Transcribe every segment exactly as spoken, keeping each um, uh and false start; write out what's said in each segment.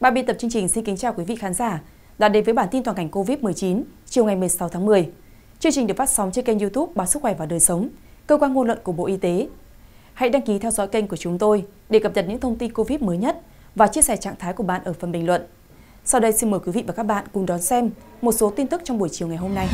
Ban biên tập chương trình xin kính chào quý vị khán giả đã đến với bản tin toàn cảnh Covid mười chín chiều ngày mười sáu tháng mười. Chương trình được phát sóng trên kênh YouTube Báo Sức khỏe và Đời sống, cơ quan ngôn luận của Bộ Y tế. Hãy đăng ký theo dõi kênh của chúng tôi để cập nhật những thông tin Covid mới nhất và chia sẻ trạng thái của bạn ở phần bình luận. Sau đây xin mời quý vị và các bạn cùng đón xem một số tin tức trong buổi chiều ngày hôm nay.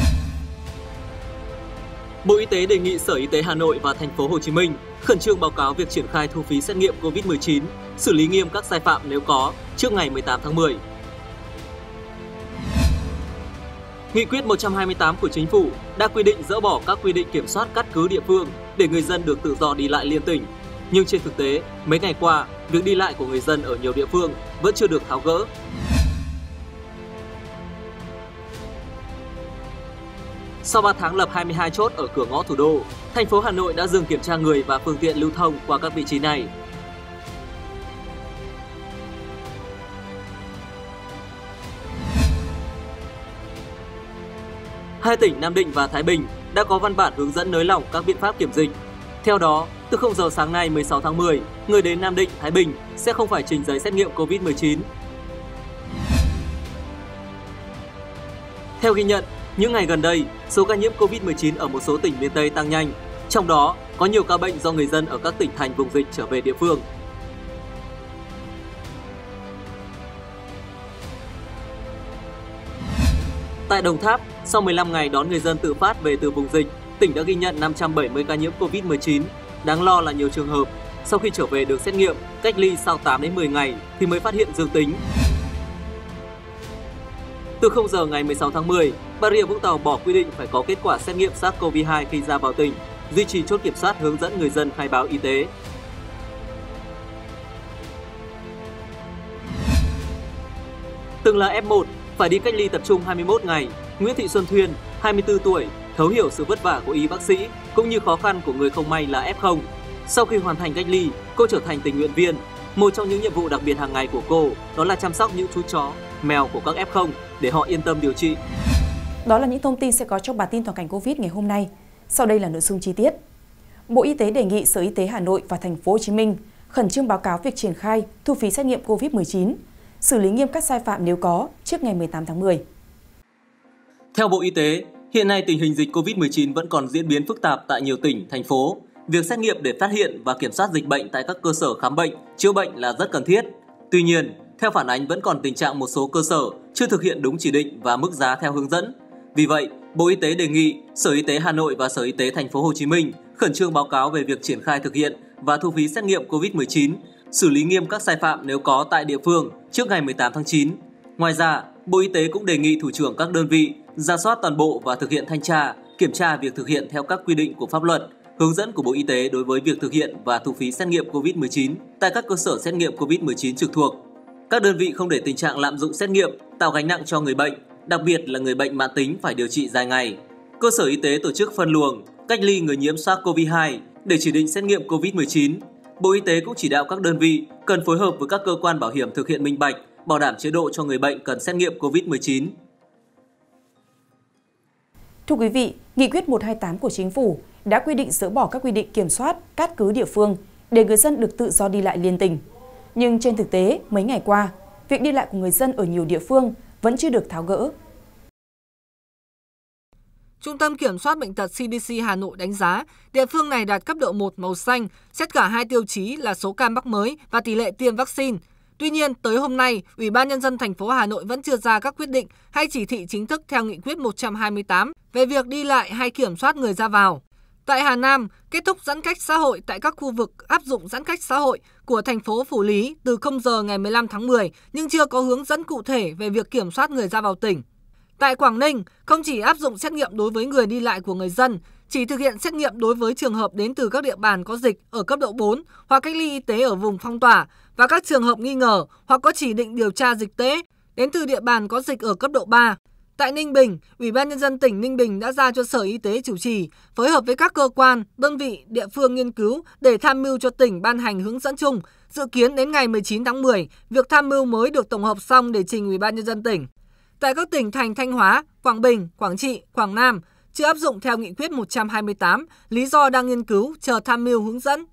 Bộ Y tế đề nghị Sở Y tế Hà Nội và Thành phố Hồ Chí Minh khẩn trương báo cáo việc triển khai thu phí xét nghiệm Covid mười chín, xử lý nghiêm các sai phạm nếu có trước ngày mười tám tháng mười. Nghị quyết một trăm hai mươi tám của Chính phủ đã quy định dỡ bỏ các quy định kiểm soát cắt cứ địa phương để người dân được tự do đi lại liên tỉnh. Nhưng trên thực tế, mấy ngày qua, việc đi lại của người dân ở nhiều địa phương vẫn chưa được tháo gỡ. Sau ba tháng lập hai mươi hai chốt ở cửa ngõ thủ đô, thành phố Hà Nội đã dừng kiểm tra người và phương tiện lưu thông qua các vị trí này. Hai tỉnh Nam Định và Thái Bình đã có văn bản hướng dẫn nới lỏng các biện pháp kiểm dịch. Theo đó, từ không giờ sáng nay mười sáu tháng mười, người đến Nam Định, Thái Bình sẽ không phải trình giấy xét nghiệm Covid mười chín. Theo ghi nhận, những ngày gần đây, số ca nhiễm Covid mười chín ở một số tỉnh miền Tây tăng nhanh, trong đó có nhiều ca bệnh do người dân ở các tỉnh thành vùng dịch trở về địa phương. Tại Đồng Tháp, sau mười lăm ngày đón người dân tự phát về từ vùng dịch, tỉnh đã ghi nhận năm trăm bảy mươi ca nhiễm Covid mười chín. Đáng lo là nhiều trường hợp, sau khi trở về được xét nghiệm, cách ly sau tám đến mười ngày thì mới phát hiện dương tính. Từ không giờ ngày mười sáu tháng mười, Bà Rịa Vũng Tàu bỏ quy định phải có kết quả xét nghiệm SARS-xê o vê hai khi ra vào tỉnh, duy trì chốt kiểm soát hướng dẫn người dân khai báo y tế. Từng là ép một, phải đi cách ly tập trung hai mươi mốt ngày, Nguyễn Thị Xuân Thuyên, hai mươi tư tuổi, thấu hiểu sự vất vả của y bác sĩ cũng như khó khăn của người không may là ép không. Sau khi hoàn thành cách ly, cô trở thành tình nguyện viên. Một trong những nhiệm vụ đặc biệt hàng ngày của cô đó là chăm sóc những chú chó, mèo của các ép không để họ yên tâm điều trị. Đó là những thông tin sẽ có trong bản tin toàn cảnh Covid ngày hôm nay. Sau đây là nội dung chi tiết. Bộ Y tế đề nghị Sở Y tế Hà Nội và Thành phố Hồ Chí Minh khẩn trương báo cáo việc triển khai thu phí xét nghiệm Covid mười chín, xử lý nghiêm các sai phạm nếu có trước ngày mười tám tháng mười. Theo Bộ Y tế, hiện nay tình hình dịch Covid mười chín vẫn còn diễn biến phức tạp tại nhiều tỉnh, thành phố. Việc xét nghiệm để phát hiện và kiểm soát dịch bệnh tại các cơ sở khám bệnh, chữa bệnh là rất cần thiết. Tuy nhiên, theo phản ánh vẫn còn tình trạng một số cơ sở chưa thực hiện đúng chỉ định và mức giá theo hướng dẫn. Vì vậy, Bộ Y tế đề nghị Sở Y tế Hà Nội và Sở Y tế Thành phố Hồ Chí Minh khẩn trương báo cáo về việc triển khai thực hiện và thu phí xét nghiệm Covid mười chín, xử lý nghiêm các sai phạm nếu có tại địa phương trước ngày mười tám tháng chín. Ngoài ra, Bộ Y tế cũng đề nghị thủ trưởng các đơn vị rà soát toàn bộ và thực hiện thanh tra, kiểm tra việc thực hiện theo các quy định của pháp luật, hướng dẫn của Bộ Y tế đối với việc thực hiện và thu phí xét nghiệm Covid mười chín tại các cơ sở xét nghiệm Covid mười chín trực thuộc. Các đơn vị không để tình trạng lạm dụng xét nghiệm, tạo gánh nặng cho người bệnh, đặc biệt là người bệnh mãn tính phải điều trị dài ngày. Cơ sở y tế tổ chức phân luồng, cách ly người nhiễm SARS-xê o vê hai để chỉ định xét nghiệm Covid mười chín. Bộ Y tế cũng chỉ đạo các đơn vị cần phối hợp với các cơ quan bảo hiểm thực hiện minh bạch, bảo đảm chế độ cho người bệnh cần xét nghiệm Covid mười chín. Thưa quý vị, Nghị quyết một trăm hai mươi tám của Chính phủ đã quy định dỡ bỏ các quy định kiểm soát, cắt cứ địa phương để người dân được tự do đi lại liên tỉnh. Nhưng trên thực tế, mấy ngày qua, việc đi lại của người dân ở nhiều địa phương vẫn chưa được tháo gỡ. Trung tâm Kiểm soát Bệnh tật xê đê xê Hà Nội đánh giá địa phương này đạt cấp độ một màu xanh, xét cả hai tiêu chí là số ca mắc mới và tỷ lệ tiêm vaccine. Tuy nhiên, tới hôm nay, Ủy ban Nhân dân thành phố Hà Nội vẫn chưa ra các quyết định hay chỉ thị chính thức theo Nghị quyết một trăm hai mươi tám về việc đi lại hay kiểm soát người ra vào. Tại Hà Nam, kết thúc giãn cách xã hội tại các khu vực áp dụng giãn cách xã hội của thành phố Phủ Lý từ không giờ ngày mười lăm tháng mười nhưng chưa có hướng dẫn cụ thể về việc kiểm soát người ra vào tỉnh. Tại Quảng Ninh, không chỉ áp dụng xét nghiệm đối với người đi lại của người dân, chỉ thực hiện xét nghiệm đối với trường hợp đến từ các địa bàn có dịch ở cấp độ bốn hoặc cách ly y tế ở vùng phong tỏa và các trường hợp nghi ngờ hoặc có chỉ định điều tra dịch tễ đến từ địa bàn có dịch ở cấp độ ba. Tại Ninh Bình, Ủy ban Nhân dân tỉnh Ninh Bình đã giao cho Sở Y tế chủ trì, phối hợp với các cơ quan, đơn vị, địa phương nghiên cứu để tham mưu cho tỉnh ban hành hướng dẫn chung. Dự kiến đến ngày mười chín tháng mười, việc tham mưu mới được tổng hợp xong để trình Ủy ban Nhân dân tỉnh. Tại các tỉnh thành Thanh Hóa, Quảng Bình, Quảng Trị, Quảng Nam chưa áp dụng theo Nghị quyết một trăm hai mươi tám, lý do đang nghiên cứu chờ tham mưu hướng dẫn.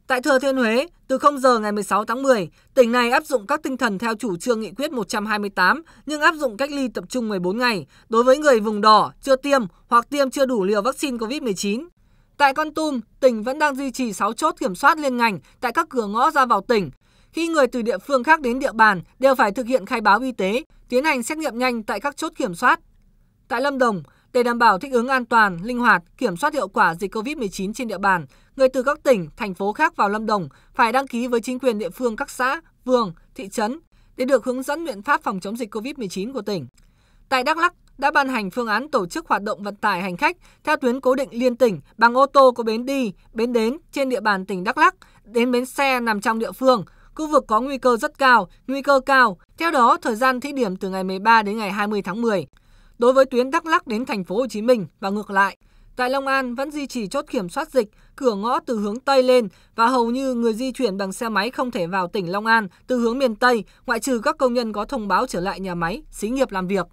Tại Thừa Thiên Huế, từ không giờ ngày mười sáu tháng mười, tỉnh này áp dụng các tinh thần theo chủ trương nghị quyết một trăm hai mươi tám nhưng áp dụng cách ly tập trung mười bốn ngày đối với người vùng đỏ chưa tiêm hoặc tiêm chưa đủ liều vaccine covid mười chín. Tại Kon Tum, tỉnh vẫn đang duy trì sáu chốt kiểm soát liên ngành tại các cửa ngõ ra vào tỉnh. Khi người từ địa phương khác đến địa bàn đều phải thực hiện khai báo y tế, tiến hành xét nghiệm nhanh tại các chốt kiểm soát. Tại Lâm Đồng, để đảm bảo thích ứng an toàn, linh hoạt, kiểm soát hiệu quả dịch covid mười chín trên địa bàn, người từ các tỉnh, thành phố khác vào Lâm Đồng phải đăng ký với chính quyền địa phương các xã, phường, thị trấn để được hướng dẫn biện pháp phòng chống dịch covid mười chín của tỉnh. Tại Đắk Lắk, đã ban hành phương án tổ chức hoạt động vận tải hành khách theo tuyến cố định liên tỉnh bằng ô tô có bến đi, bến đến trên địa bàn tỉnh Đắk Lắk đến bến xe nằm trong địa phương, khu vực có nguy cơ rất cao, nguy cơ cao. Theo đó, thời gian thí điểm từ ngày mười ba đến ngày hai mươi tháng mười. Đối với tuyến Đắk Lắk đến thành phố Hồ Chí Minh và ngược lại, tại Long An vẫn duy trì chốt kiểm soát dịch, cửa ngõ từ hướng Tây lên và hầu như người di chuyển bằng xe máy không thể vào tỉnh Long An từ hướng miền Tây, ngoại trừ các công nhân có thông báo trở lại nhà máy, xí nghiệp làm việc.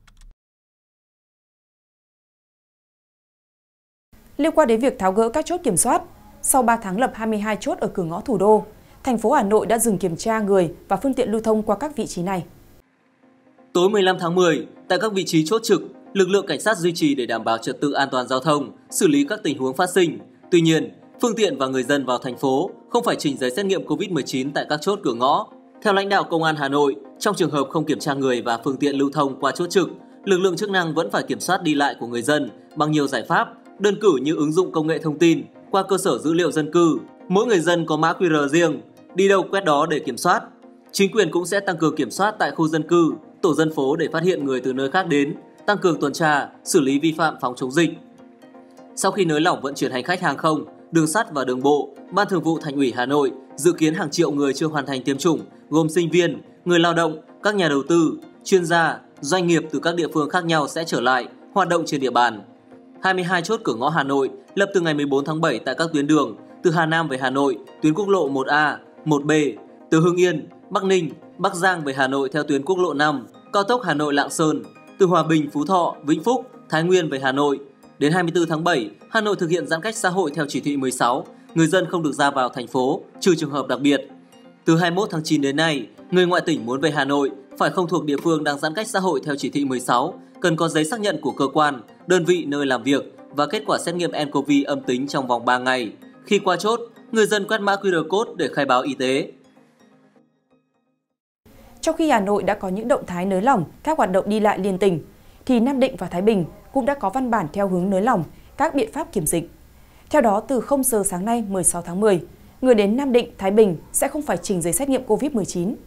Liên quan đến việc tháo gỡ các chốt kiểm soát, sau ba tháng lập hai mươi hai chốt ở cửa ngõ thủ đô, thành phố Hà Nội đã dừng kiểm tra người và phương tiện lưu thông qua các vị trí này. Tối mười lăm tháng mười, tại các vị trí chốt trực, lực lượng cảnh sát duy trì để đảm bảo trật tự an toàn giao thông, xử lý các tình huống phát sinh. Tuy nhiên, phương tiện và người dân vào thành phố không phải trình giấy xét nghiệm covid mười chín tại các chốt cửa ngõ. Theo lãnh đạo Công an Hà Nội, trong trường hợp không kiểm tra người và phương tiện lưu thông qua chốt trực, lực lượng chức năng vẫn phải kiểm soát đi lại của người dân bằng nhiều giải pháp, đơn cử như ứng dụng công nghệ thông tin qua cơ sở dữ liệu dân cư. Mỗi người dân có mã quy rờ riêng, đi đâu quét đó để kiểm soát. Chính quyền cũng sẽ tăng cường kiểm soát tại khu dân cư, tổ dân phố để phát hiện người từ nơi khác đến, tăng cường tuần tra, xử lý vi phạm phòng chống dịch. Sau khi nới lỏng vận chuyển hành khách hàng không, đường sắt và đường bộ, Ban Thường vụ Thành ủy Hà Nội dự kiến hàng triệu người chưa hoàn thành tiêm chủng, gồm sinh viên, người lao động, các nhà đầu tư, chuyên gia, doanh nghiệp từ các địa phương khác nhau sẽ trở lại hoạt động trên địa bàn. hai mươi hai chốt cửa ngõ Hà Nội lập từ ngày mười bốn tháng bảy tại các tuyến đường từ Hà Nam về Hà Nội, tuyến quốc lộ một A, một B, từ Hưng Yên, Bắc Ninh, Bắc Giang về Hà Nội theo tuyến quốc lộ năm, cao tốc Hà Nội Lạng Sơn, từ Hòa Bình, Phú Thọ, Vĩnh Phúc, Thái Nguyên về Hà Nội. Đến hai mươi tư tháng bảy, Hà Nội thực hiện giãn cách xã hội theo chỉ thị mười sáu, người dân không được ra vào thành phố, trừ trường hợp đặc biệt. Từ hai mươi mốt tháng chín đến nay, người ngoại tỉnh muốn về Hà Nội phải không thuộc địa phương đang giãn cách xã hội theo chỉ thị mười sáu, cần có giấy xác nhận của cơ quan, đơn vị nơi làm việc và kết quả xét nghiệm en cô vê âm tính trong vòng ba ngày. Khi qua chốt, người dân quét mã quy rờ code để khai báo y tế. Trong khi Hà Nội đã có những động thái nới lỏng các hoạt động đi lại liên tỉnh, thì Nam Định và Thái Bình cũng đã có văn bản theo hướng nới lỏng các biện pháp kiểm dịch. Theo đó, từ không giờ sáng nay mười sáu tháng mười, người đến Nam Định, Thái Bình sẽ không phải trình giấy xét nghiệm covid mười chín.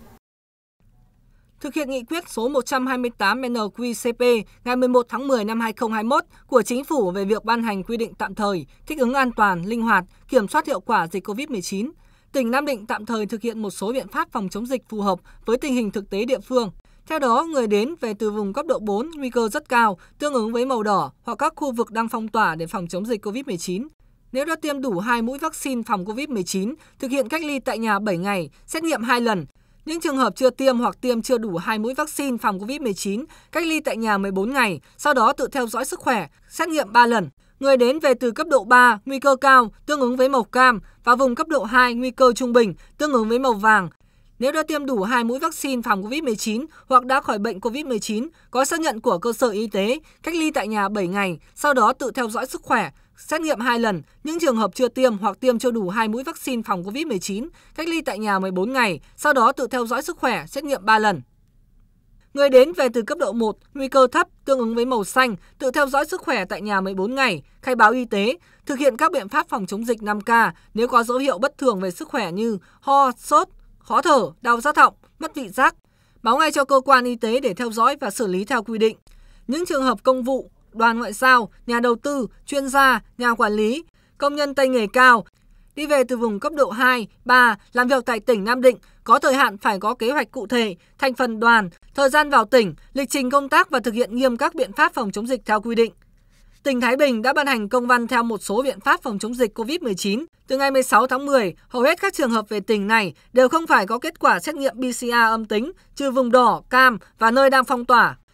Thực hiện nghị quyết số một trăm hai mươi tám en quy cê pê ngày mười một tháng mười năm hai nghìn không trăm hai mươi mốt của Chính phủ về việc ban hành quy định tạm thời, thích ứng an toàn, linh hoạt, kiểm soát hiệu quả dịch covid mười chín, tỉnh Nam Định tạm thời thực hiện một số biện pháp phòng chống dịch phù hợp với tình hình thực tế địa phương. Theo đó, người đến về từ vùng cấp độ bốn nguy cơ rất cao, tương ứng với màu đỏ hoặc các khu vực đang phong tỏa để phòng chống dịch covid mười chín. Nếu đã tiêm đủ hai mũi vaccine phòng covid mười chín, thực hiện cách ly tại nhà bảy ngày, xét nghiệm hai lần. Những trường hợp chưa tiêm hoặc tiêm chưa đủ hai mũi vaccine phòng covid mười chín, cách ly tại nhà mười bốn ngày, sau đó tự theo dõi sức khỏe, xét nghiệm ba lần. Người đến về từ cấp độ ba, nguy cơ cao, tương ứng với màu cam, và vùng cấp độ hai, nguy cơ trung bình, tương ứng với màu vàng. Nếu đã tiêm đủ hai mũi vaccine phòng covid mười chín hoặc đã khỏi bệnh covid mười chín, có xác nhận của cơ sở y tế, cách ly tại nhà bảy ngày, sau đó tự theo dõi sức khỏe, xét nghiệm hai lần. Những trường hợp chưa tiêm hoặc tiêm chưa đủ hai mũi vaccine phòng covid mười chín, cách ly tại nhà mười bốn ngày, sau đó tự theo dõi sức khỏe, xét nghiệm ba lần. Người đến về từ cấp độ một, nguy cơ thấp, tương ứng với màu xanh, tự theo dõi sức khỏe tại nhà mười bốn ngày, khai báo y tế, thực hiện các biện pháp phòng chống dịch năm K nếu có dấu hiệu bất thường về sức khỏe như ho, sốt, khó thở, đau rát họng, mất vị giác, báo ngay cho cơ quan y tế để theo dõi và xử lý theo quy định. Những trường hợp công vụ, đoàn ngoại giao, nhà đầu tư, chuyên gia, nhà quản lý, công nhân tay nghề cao, đi về từ vùng cấp độ hai, ba, làm việc tại tỉnh Nam Định, có thời hạn phải có kế hoạch cụ thể, thành phần đoàn, thời gian vào tỉnh, lịch trình công tác và thực hiện nghiêm các biện pháp phòng chống dịch theo quy định. Tỉnh Thái Bình đã ban hành công văn theo một số biện pháp phòng chống dịch covid mười chín. Từ ngày mười sáu tháng mười, hầu hết các trường hợp về tỉnh này đều không phải có kết quả xét nghiệm pê xê rờ âm tính, trừ vùng đỏ, cam và nơi đang phong tỏa.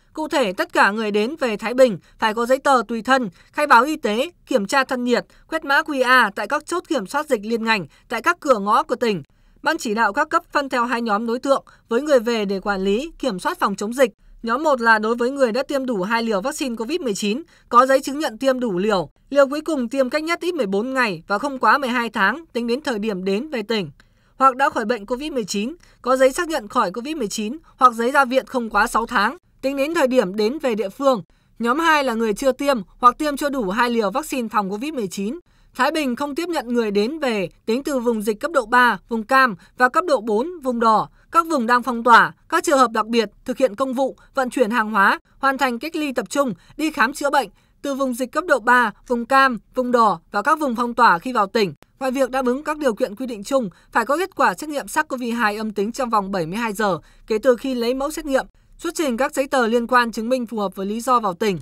Cụ thể, tất cả người đến về Thái Bình phải có giấy tờ tùy thân, khai báo y tế, kiểm tra thân nhiệt, quét mã quy rờ tại các chốt kiểm soát dịch liên ngành tại các cửa ngõ của tỉnh. Ban chỉ đạo các cấp phân theo hai nhóm đối tượng với người về để quản lý, kiểm soát phòng chống dịch. Nhóm một là đối với người đã tiêm đủ hai liều vaccine covid mười chín, có giấy chứng nhận tiêm đủ liều, liều cuối cùng tiêm cách nhất ít mười bốn ngày và không quá mười hai tháng tính đến thời điểm đến về tỉnh. Hoặc đã khỏi bệnh covid mười chín, có giấy xác nhận khỏi covid mười chín hoặc giấy ra viện không quá sáu tháng tính đến thời điểm đến về địa phương. Nhóm hai là người chưa tiêm hoặc tiêm chưa đủ hai liều vaccine phòng covid mười chín. Thái Bình không tiếp nhận người đến về tính từ vùng dịch cấp độ ba, vùng cam và cấp độ bốn, vùng đỏ, các vùng đang phong tỏa, các trường hợp đặc biệt thực hiện công vụ, vận chuyển hàng hóa, hoàn thành cách ly tập trung, đi khám chữa bệnh từ vùng dịch cấp độ ba, vùng cam, vùng đỏ và các vùng phong tỏa khi vào tỉnh. Ngoài việc đáp ứng các điều kiện quy định chung, phải có kết quả xét nghiệm SARS-xê o vê hai âm tính trong vòng bảy mươi hai giờ kể từ khi lấy mẫu xét nghiệm, xuất trình các giấy tờ liên quan chứng minh phù hợp với lý do vào tỉnh.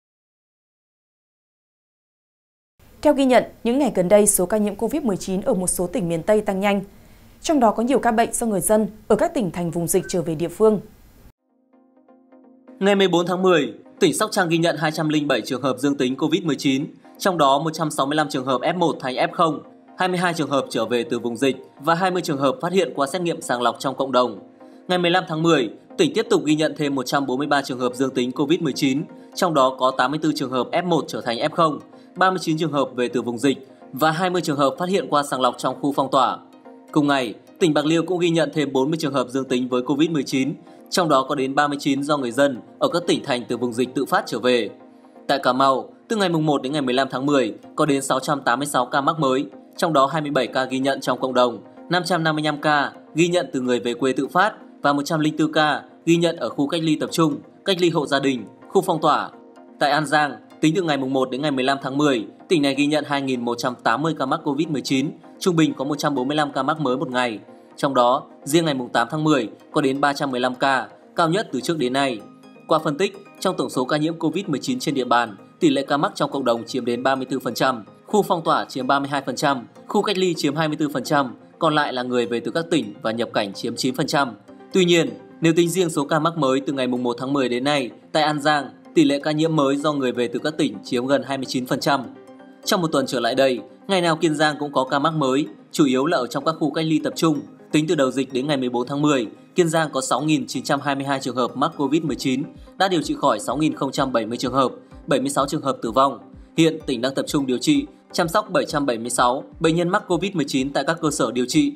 Theo ghi nhận, những ngày gần đây, số ca nhiễm covid mười chín ở một số tỉnh miền Tây tăng nhanh. Trong đó có nhiều ca bệnh do người dân ở các tỉnh thành vùng dịch trở về địa phương. Ngày mười bốn tháng mười, tỉnh Sóc Trăng ghi nhận hai trăm lẻ bảy trường hợp dương tính covid mười chín, trong đó một trăm sáu mươi lăm trường hợp F một thành F không, hai mươi hai trường hợp trở về từ vùng dịch và hai mươi trường hợp phát hiện qua xét nghiệm sàng lọc trong cộng đồng. Ngày mười lăm tháng mười, tỉnh tiếp tục ghi nhận thêm một trăm bốn mươi ba trường hợp dương tính covid mười chín, trong đó có tám mươi tư trường hợp F một trở thành F không, ba mươi chín trường hợp về từ vùng dịch và hai mươi trường hợp phát hiện qua sàng lọc trong khu phong tỏa. Cùng ngày, tỉnh Bạc Liêu cũng ghi nhận thêm bốn mươi trường hợp dương tính với covid mười chín, trong đó có đến ba mươi chín do người dân ở các tỉnh thành từ vùng dịch tự phát trở về. Tại Cà Mau, từ ngày mùng một đến ngày mười lăm tháng mười, có đến sáu trăm tám mươi sáu ca mắc mới, trong đó hai mươi bảy ca ghi nhận trong cộng đồng, năm trăm năm mươi lăm ca ghi nhận từ người về quê tự phát và một trăm lẻ bốn ca ghi nhận ở khu cách ly tập trung, cách ly hộ gia đình, khu phong tỏa. Tại An Giang, tính từ ngày mùng một đến ngày mười lăm tháng mười, tỉnh này ghi nhận hai nghìn một trăm tám mươi ca mắc covid mười chín, trung bình có một trăm bốn mươi lăm ca mắc mới một ngày. Trong đó, riêng ngày mùng tám tháng mười có đến ba trăm mười lăm ca, cao nhất từ trước đến nay. Qua phân tích, trong tổng số ca nhiễm covid mười chín trên địa bàn, tỷ lệ ca mắc trong cộng đồng chiếm đến ba mươi tư phần trăm, khu phong tỏa chiếm ba mươi hai phần trăm, khu cách ly chiếm hai mươi tư phần trăm, còn lại là người về từ các tỉnh và nhập cảnh chiếm chín phần trăm. Tuy nhiên, nếu tính riêng số ca mắc mới từ ngày mùng một tháng mười đến nay, tại An Giang, tỷ lệ ca nhiễm mới do người về từ các tỉnh chiếm gần hai mươi chín phần trăm. Trong một tuần trở lại đây, ngày nào Kiên Giang cũng có ca mắc mới, chủ yếu là ở trong các khu cách ly tập trung. Tính từ đầu dịch đến ngày mười bốn tháng mười, Kiên Giang có sáu nghìn chín trăm hai mươi hai trường hợp mắc covid mười chín, đã điều trị khỏi sáu nghìn không trăm bảy mươi trường hợp, bảy mươi sáu trường hợp tử vong. Hiện tỉnh đang tập trung điều trị, chăm sóc bảy trăm bảy mươi sáu bệnh nhân mắc covid mười chín tại các cơ sở điều trị.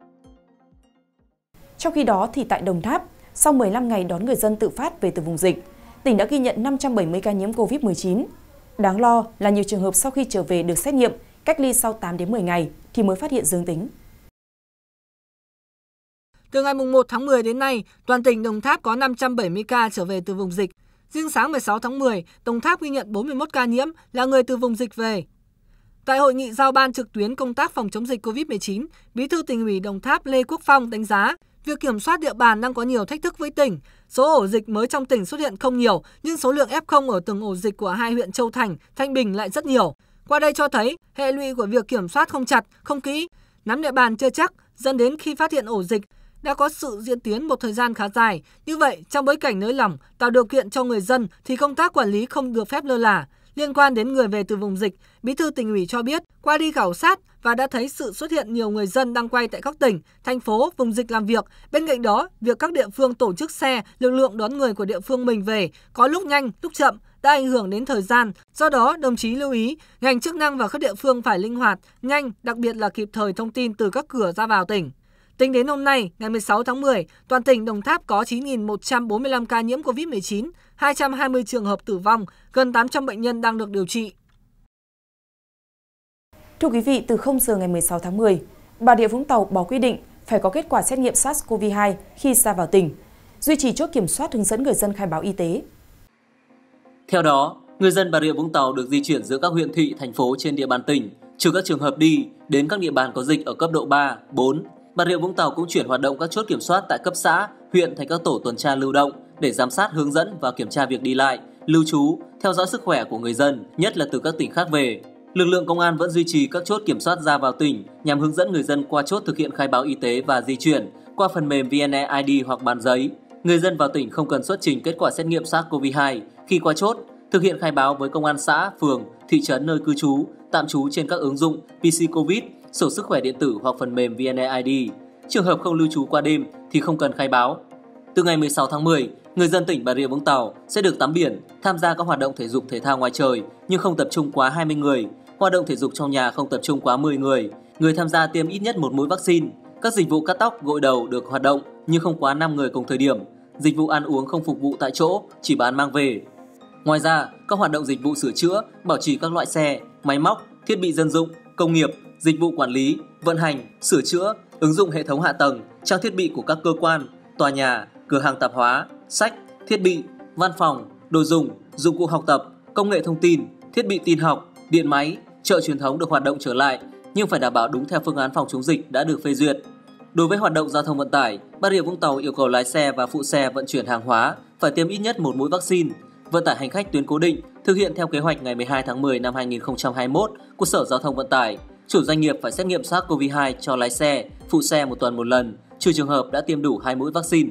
Trong khi đó thì tại Đồng Tháp, sau mười lăm ngày đón người dân tự phát về từ vùng dịch, tỉnh đã ghi nhận năm trăm bảy mươi ca nhiễm covid mười chín. Đáng lo là nhiều trường hợp sau khi trở về được xét nghiệm, cách ly sau tám đến mười ngày thì mới phát hiện dương tính. Từ ngày mùng một tháng mười đến nay, toàn tỉnh Đồng Tháp có năm trăm bảy mươi ca trở về từ vùng dịch. Riêng sáng mười sáu tháng mười, Đồng Tháp ghi nhận bốn mươi mốt ca nhiễm là người từ vùng dịch về. Tại hội nghị giao ban trực tuyến công tác phòng chống dịch covid mười chín, Bí thư Tỉnh ủy Đồng Tháp Lê Quốc Phong đánh giá việc kiểm soát địa bàn đang có nhiều thách thức với tỉnh. Số ổ dịch mới trong tỉnh xuất hiện không nhiều, nhưng số lượng ép không ở từng ổ dịch của hai huyện Châu Thành, Thanh Bình lại rất nhiều. Qua đây cho thấy hệ lụy của việc kiểm soát không chặt, không kỹ, nắm địa bàn chưa chắc, dẫn đến khi phát hiện ổ dịch đã có sự diễn tiến một thời gian khá dài. Như vậy, trong bối cảnh nới lỏng, tạo điều kiện cho người dân thì công tác quản lý không được phép lơ là. Liên quan đến người về từ vùng dịch, Bí thư Tỉnh ủy cho biết, qua đi khảo sát và đã thấy sự xuất hiện nhiều người dân đang quay tại các tỉnh, thành phố, vùng dịch làm việc. Bên cạnh đó, việc các địa phương tổ chức xe, lực lượng đón người của địa phương mình về có lúc nhanh, lúc chậm đã ảnh hưởng đến thời gian. Do đó, đồng chí lưu ý, ngành chức năng và các địa phương phải linh hoạt, nhanh, đặc biệt là kịp thời thông tin từ các cửa ra vào tỉnh. Tính đến hôm nay, ngày mười sáu tháng mười, toàn tỉnh Đồng Tháp có chín nghìn một trăm bốn mươi lăm ca nhiễm covid mười chín, hai trăm hai mươi trường hợp tử vong, gần tám trăm bệnh nhân đang được điều trị. Thưa quý vị, từ không giờ ngày mười sáu tháng mười, Bà Rịa Vũng Tàu bỏ quy định phải có kết quả xét nghiệm SARS-xê o vê hai khi ra vào tỉnh, duy trì chốt kiểm soát hướng dẫn người dân khai báo y tế. Theo đó, người dân Bà Rịa Vũng Tàu được di chuyển giữa các huyện thị, thành phố trên địa bàn tỉnh, trừ các trường hợp đi đến các địa bàn có dịch ở cấp độ ba, bốn. Bà Rịa Vũng Tàu cũng chuyển hoạt động các chốt kiểm soát tại cấp xã, huyện thành các tổ tuần tra lưu động để giám sát, hướng dẫn và kiểm tra việc đi lại, lưu trú, theo dõi sức khỏe của người dân, nhất là từ các tỉnh khác về. Lực lượng công an vẫn duy trì các chốt kiểm soát ra vào tỉnh nhằm hướng dẫn người dân qua chốt thực hiện khai báo y tế và di chuyển qua phần mềm vê en e i đê hoặc bàn giấy. Người dân vào tỉnh không cần xuất trình kết quả xét nghiệm SARS-xê o vê hai khi qua chốt, thực hiện khai báo với công an xã, phường, thị trấn nơi cư trú, tạm trú trên các ứng dụng pê xê Covid, sổ sức khỏe điện tử hoặc phần mềm vê en a i đê. Trường hợp không lưu trú qua đêm thì không cần khai báo. Từ ngày mười sáu tháng mười, người dân tỉnh Bà Rịa Vũng Tàu sẽ được tắm biển, tham gia các hoạt động thể dục thể thao ngoài trời nhưng không tập trung quá hai mươi người, hoạt động thể dục trong nhà không tập trung quá mười người, người tham gia tiêm ít nhất một mũi vaccine. Các dịch vụ cắt tóc, gội đầu được hoạt động nhưng không quá năm người cùng thời điểm. Dịch vụ ăn uống không phục vụ tại chỗ, chỉ bán mang về. Ngoài ra, các hoạt động dịch vụ sửa chữa, bảo trì các loại xe, máy móc, thiết bị dân dụng, công nghiệp, dịch vụ quản lý, vận hành, sửa chữa, ứng dụng hệ thống hạ tầng, trang thiết bị của các cơ quan, tòa nhà, cửa hàng tạp hóa, sách, thiết bị, văn phòng, đồ dùng, dụng cụ học tập, công nghệ thông tin, thiết bị tin học, điện máy, chợ truyền thống được hoạt động trở lại nhưng phải đảm bảo đúng theo phương án phòng chống dịch đã được phê duyệt. Đối với hoạt động giao thông vận tải, Bà Rịa Vũng Tàu yêu cầu lái xe và phụ xe vận chuyển hàng hóa phải tiêm ít nhất một mũi vaccine. Vận tải hành khách tuyến cố định thực hiện theo kế hoạch ngày mười hai tháng mười năm hai nghìn không trăm hai mươi mốt của Sở Giao thông Vận tải. Chủ doanh nghiệp phải xét nghiệm SARS-xê o vê hai cho lái xe, phụ xe một tuần một lần, trừ trường hợp đã tiêm đủ hai mũi vaccine.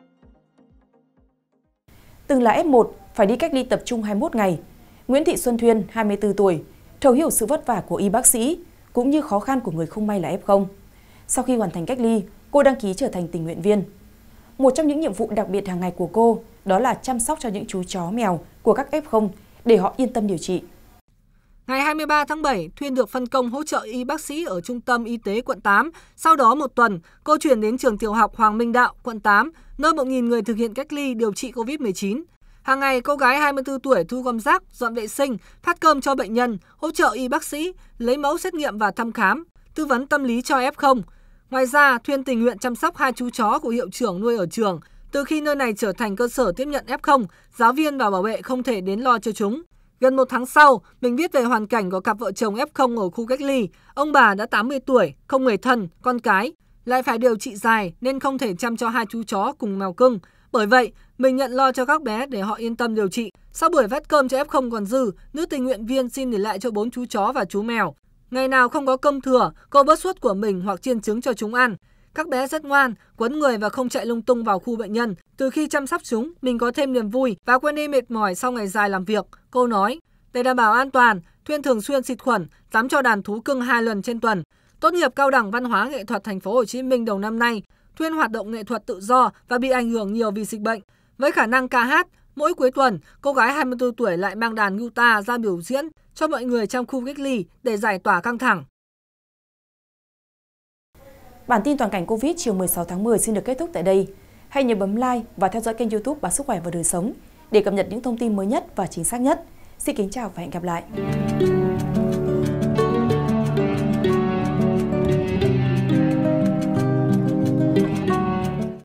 Từng là ép một, phải đi cách ly tập trung hai mươi mốt ngày. Nguyễn Thị Xuân Thuyên, hai mươi tư tuổi, thấu hiểu sự vất vả của y bác sĩ cũng như khó khăn của người không may là ép không. Sau khi hoàn thành cách ly, cô đăng ký trở thành tình nguyện viên. Một trong những nhiệm vụ đặc biệt hàng ngày của cô đó là chăm sóc cho những chú chó mèo của các ép không để họ yên tâm điều trị. Ngày hai mươi ba tháng bảy, Thuyên được phân công hỗ trợ y bác sĩ ở Trung tâm Y tế quận tám. Sau đó một tuần, cô chuyển đến trường tiểu học Hoàng Minh Đạo, quận tám, nơi một nghìn người thực hiện cách ly điều trị covid mười chín. Hàng ngày, cô gái hai mươi tư tuổi thu gom rác, dọn vệ sinh, phát cơm cho bệnh nhân, hỗ trợ y bác sĩ, lấy mẫu xét nghiệm và thăm khám, tư vấn tâm lý cho ép không. Ngoài ra, Thuyên tình nguyện chăm sóc hai chú chó của hiệu trưởng nuôi ở trường. Từ khi nơi này trở thành cơ sở tiếp nhận ép không, giáo viên và bảo vệ không thể đến lo cho chúng. Gần một tháng sau, mình viết về hoàn cảnh của cặp vợ chồng ép không ở khu cách ly. Ông bà đã tám mươi tuổi, không người thân, con cái, lại phải điều trị dài nên không thể chăm cho hai chú chó cùng mèo cưng. Bởi vậy, mình nhận lo cho các bé để họ yên tâm điều trị. Sau buổi vắt cơm cho ép không còn dư, nữ tình nguyện viên xin để lại cho bốn chú chó và chú mèo. Ngày nào không có cơm thừa, cô vớt suất của mình hoặc chiên trứng cho chúng ăn. Các bé rất ngoan, quấn người và không chạy lung tung vào khu bệnh nhân. Từ khi chăm sóc chúng, mình có thêm niềm vui và quên đi mệt mỏi sau ngày dài làm việc. Cô nói, để đảm bảo an toàn, Thuyên thường xuyên xịt khuẩn, tắm cho đàn thú cưng hai lần trên tuần. Tốt nghiệp cao đẳng văn hóa nghệ thuật thành phố Hồ Chí Minh đầu năm nay, Thuyên hoạt động nghệ thuật tự do và bị ảnh hưởng nhiều vì dịch bệnh. Với khả năng ca hát, mỗi cuối tuần, cô gái hai mươi tư tuổi lại mang đàn guitar ra biểu diễn cho mọi người trong khu cách ly để giải tỏa căng thẳng. Bản tin toàn cảnh Covid chiều mười sáu tháng mười xin được kết thúc tại đây. Hãy nhớ bấm like và theo dõi kênh YouTube Báo Sức Khỏe và Đời Sống để cập nhật những thông tin mới nhất và chính xác nhất. Xin kính chào và hẹn gặp lại.